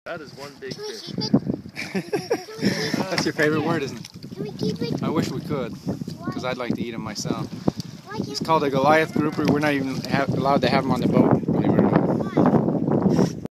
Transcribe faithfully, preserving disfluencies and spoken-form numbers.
That is one big Can we fish. keep it? That's your favorite word, isn't it? Can we keep it? I wish we could, because Why? I'd like to eat them myself. Why can't It's called a Goliath Grouper. We're not even have, allowed to have them on the boat, believe it or not. Why?